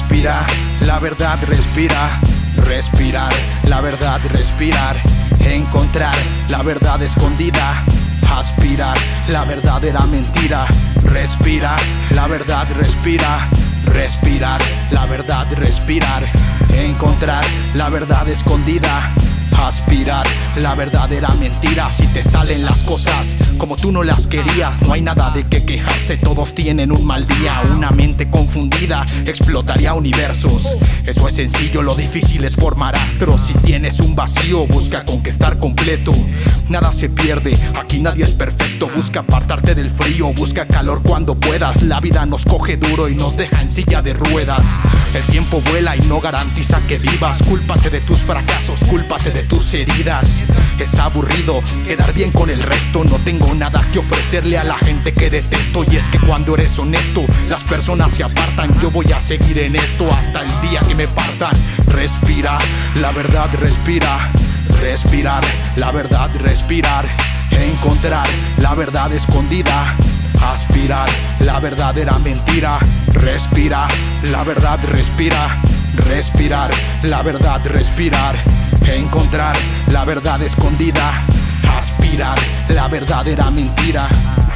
Respira, la verdad respira. Respirar, la verdad respirar. Encontrar la verdad escondida. Aspirar, la verdadera mentira. Respira, la verdad respira. Respirar, la verdad respirar. Encontrar la verdad escondida. Aspirar, la verdadera mentira. Si te salen las cosas como tú no las querías, no hay nada de qué quejarse, todos tienen un mal día. Una mente confundida explotaría universos. Eso es sencillo, lo difícil es formar astros. Si tienes un vacío, busca con que estar completo. Nada se pierde, aquí nadie es perfecto. Busca apartarte del frío, busca calor cuando puedas. La vida nos coge duro y nos deja en silla de ruedas. El tiempo vuela y no garantiza que vivas. Cúlpate de tus fracasos, cúlpate de tus heridas. Es aburrido quedar bien con el resto. No tengo nada que ofrecerle a la gente que detesto. Y es que cuando eres honesto, las personas se apartan. Yo voy a seguir en esto hasta el día que me partan. Respira, la verdad respira. Respirar, la verdad respirar. Encontrar la verdad escondida. Aspirar, la verdadera mentira. Respira, la verdad respira. Respirar, la verdad respirar. Encontrar la verdad escondida. Aspirar, la verdadera mentira.